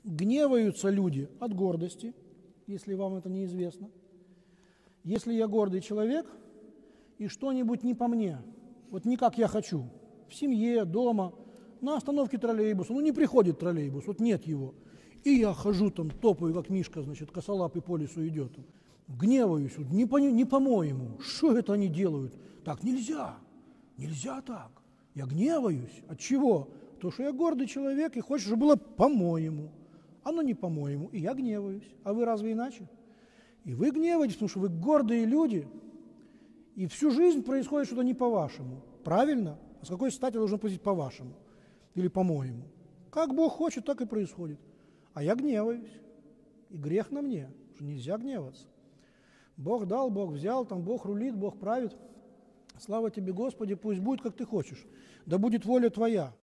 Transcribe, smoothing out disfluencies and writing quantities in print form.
Гневаются люди от гордости, если вам это неизвестно. Если я гордый человек, и что-нибудь не по мне, вот не как я хочу, в семье, дома, на остановке троллейбуса, не приходит троллейбус, вот нет его, и я хожу там, топаю, как мишка, значит, косолапый по лесу идет, гневаюсь, вот, не по-моему, что это они делают? Так нельзя так, я гневаюсь, от чего? Потому что я гордый человек и хочу, чтобы было по-моему. Оно не по-моему, и я гневаюсь. А вы разве иначе? И вы гневаетесь, потому что вы гордые люди, и всю жизнь происходит что-то не по-вашему. Правильно? А с какой стати должно быть по-вашему? Или по-моему? Как Бог хочет, так и происходит. А я гневаюсь. И грех на мне, что нельзя гневаться. Бог дал, Бог взял, там Бог рулит, Бог правит. Слава тебе, Господи, пусть будет, как ты хочешь. Да будет воля твоя.